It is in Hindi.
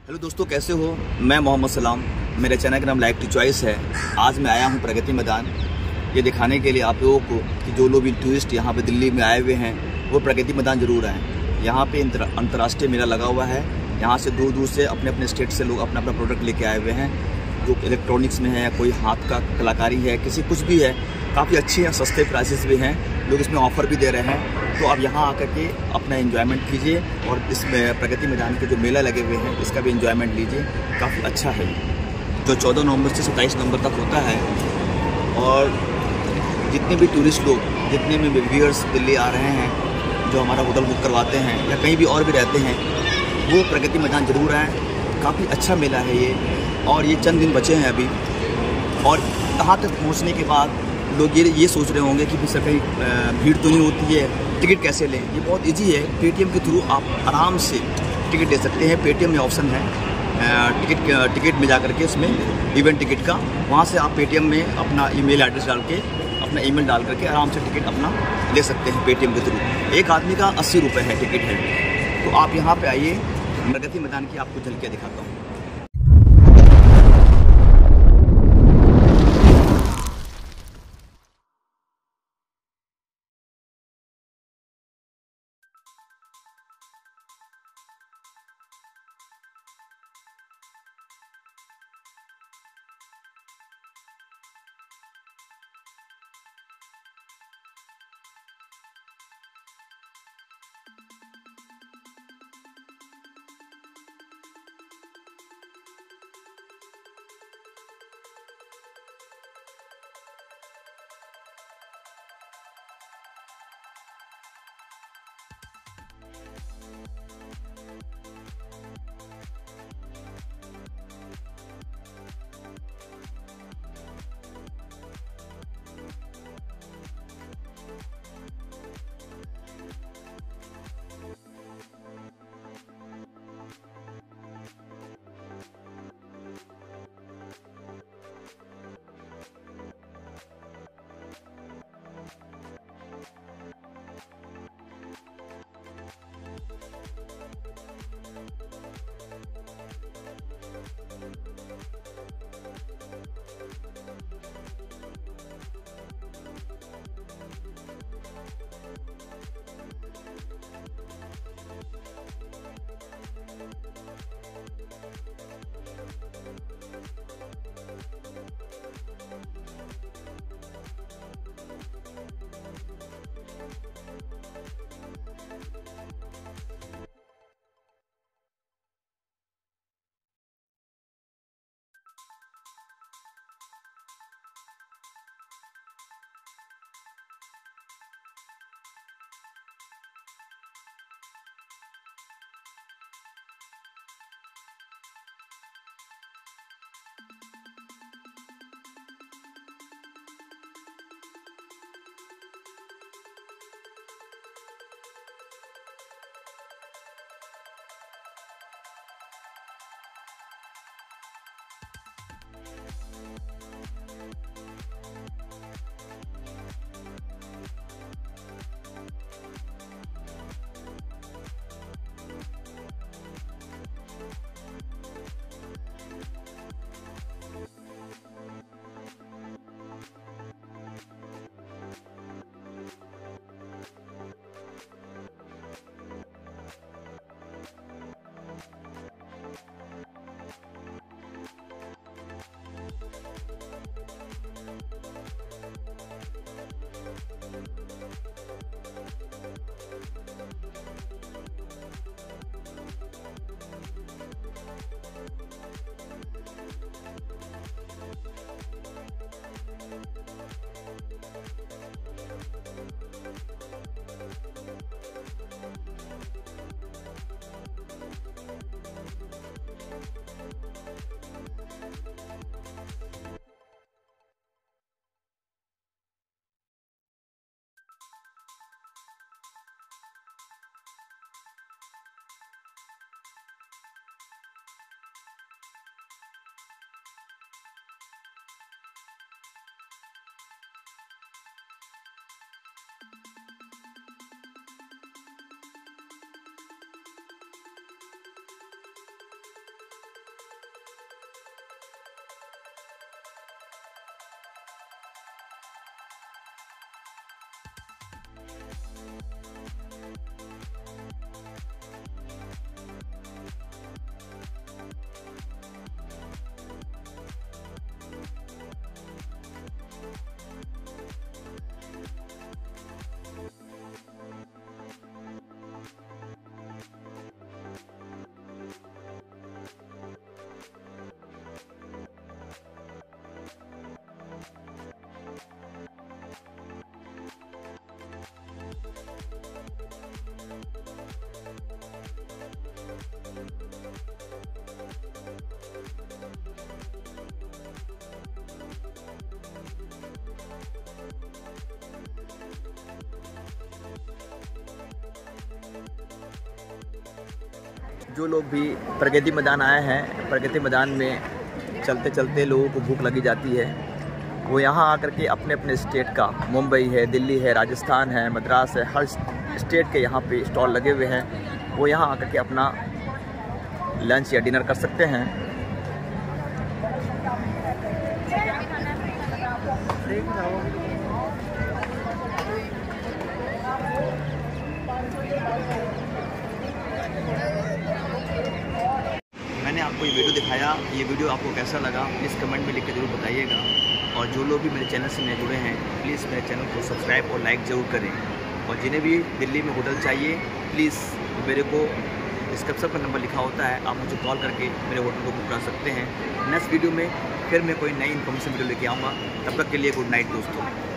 हेलो दोस्तों, कैसे हो? मैं मोहम्मद सलाम। मेरे चैनल का नाम लाइफ टू चॉइस है। आज मैं आया हूं प्रगति मैदान ये दिखाने के लिए आप लोगों को कि जो लोग भी टूरिस्ट यहां पे दिल्ली में आए हुए हैं वो प्रगति मैदान ज़रूर आएँ। यहां पे अंतर्राष्ट्रीय मेला लगा हुआ है। यहां से दूर दूर से अपने अपने स्टेट से लोग अपना अपना प्रोडक्ट लेके आए हुए हैं, जो इलेक्ट्रॉनिक्स में है या कोई हाथ का कलाकारी है, किसी कुछ भी है। काफ़ी अच्छे हैं, सस्ते प्राइसेस भी हैं, लोग इसमें ऑफ़र भी दे रहे हैं। तो आप यहाँ आकर के अपना एंजॉयमेंट कीजिए और इस प्रगति मैदान के जो मेला लगे हुए हैं इसका भी एंजॉयमेंट लीजिए। काफ़ी अच्छा है, जो 14 नवंबर से 27 नवंबर तक होता है। और जितने भी टूरिस्ट लोग, जितने भी व्यूअर्स दिल्ली आ रहे हैं, जो हमारा होटल बुक करवाते हैं या कहीं भी और भी रहते हैं, वो प्रगति मैदान ज़रूर आएँ। काफ़ी अच्छा मेला है ये, और ये चंद दिन बचे हैं अभी। और यहाँ तक पहुँचने के बाद लोग ये सोच रहे होंगे कि सर कहीं भीड़ तो नहीं होती है, टिकट कैसे लें? ये बहुत इजी है। पेटीएम के थ्रू आप आराम से टिकट ले सकते हैं। पेटीएम में ऑप्शन है टिकट में जा करके, उसमें इवेंट टिकट का, वहाँ से आप पेटीएम में अपना ईमेल एड्रेस डाल के, अपना ईमेल डाल करके आराम से टिकट अपना ले सकते हैं पेटीएम के थ्रू। एक आदमी का 80 रुपये है टिकट है। तो आप यहाँ पर आइए, प्रगति मैदान की आपको झलकियाँ दिखाता हूँ। जो लोग भी प्रगति मैदान आए हैं, प्रगति मैदान में चलते चलते लोगों को भूख लगी जाती है, वो यहाँ आकर के अपने अपने स्टेट का, मुंबई है, दिल्ली है, राजस्थान है, मद्रास है, हर स्टेट के यहाँ पे स्टॉल लगे हुए हैं। वो यहाँ आकर के अपना लंच या डिनर कर सकते हैं। मैंने आपको ये वीडियो दिखाया, ये वीडियो आपको कैसा लगा प्लीज़ कमेंट में लिख के ज़रूर बताइएगा। और जो लोग भी मेरे चैनल से नए जुड़े हैं प्लीज़ मेरे चैनल को सब्सक्राइब और लाइक ज़रूर करें। और जिन्हें भी दिल्ली में होटल चाहिए प्लीज़ मेरे को डिस्क्रिप्शन पर नंबर लिखा होता है, आप मुझे कॉल करके मेरे होटल को बुक कर सकते हैं। नेक्स्ट वीडियो में फिर मैं कोई नई इन्फॉर्मेशन वीडियो लेके आऊँगा। तब तक के लिए गुड नाइट दोस्तों।